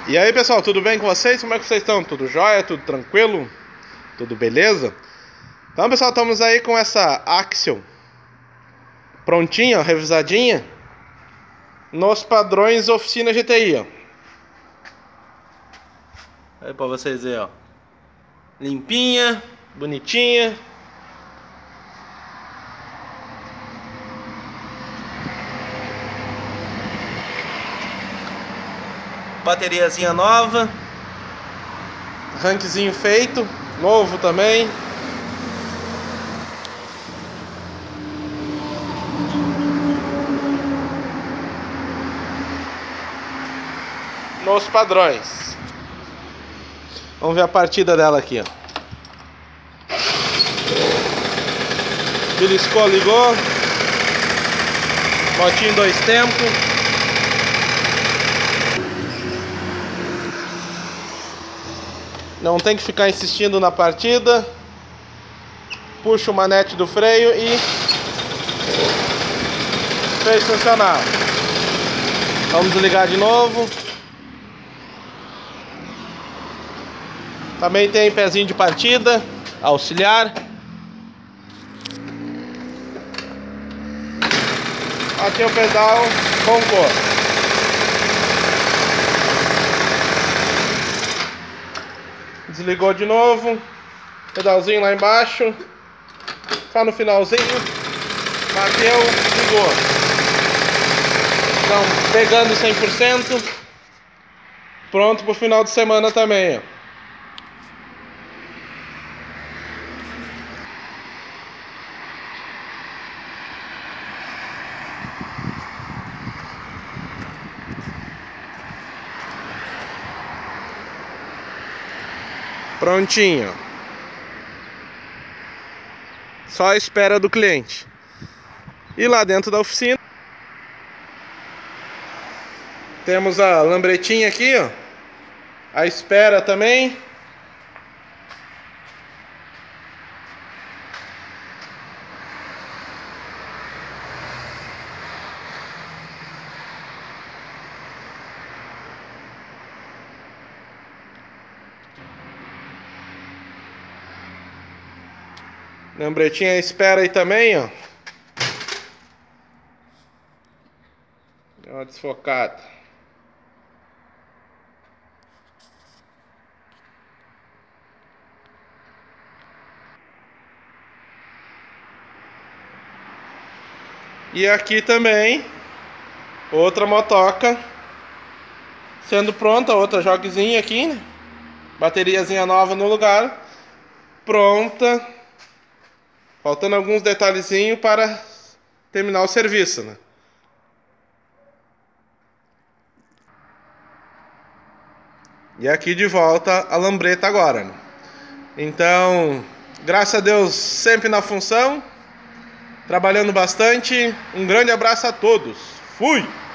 E aí pessoal, tudo bem com vocês? Como é que vocês estão? Tudo jóia? Tudo tranquilo? Tudo beleza? Então pessoal, estamos aí com essa Axiom prontinha, ó, revisadinha nos padrões oficina GTI, ó. Aí pra vocês verem, ó, limpinha, bonitinha. Bateriazinha nova, ranquezinho feito, novo também. Nos padrões. Vamos ver a partida dela aqui, ó. Beliscou, ligou. Motinho 2 tempos. Não tem que ficar insistindo na partida. Puxa o manete do freio e fez funcionar. Vamos desligar de novo. Também tem pezinho de partida, auxiliar. Aqui é o pedal com cor. Desligou de novo. Pedalzinho lá embaixo. Só no finalzinho. Bateu, ligou. Então, pegando 100%. Pronto pro final de semana também, ó. Prontinho. Só a espera do cliente. E lá dentro da oficina temos a lambretinha aqui, ó. A espera também. Lambretinha espera aí também, ó. Deu uma desfocada. E aqui também outra motoca sendo pronta, outra joguezinha aqui, né? Bateriazinha nova no lugar. Pronta. Faltando alguns detalhezinhos para terminar o serviço, né? E aqui de volta a lambreta agora, né? Então, graças a Deus, sempre na função, trabalhando bastante. Um grande abraço a todos. Fui!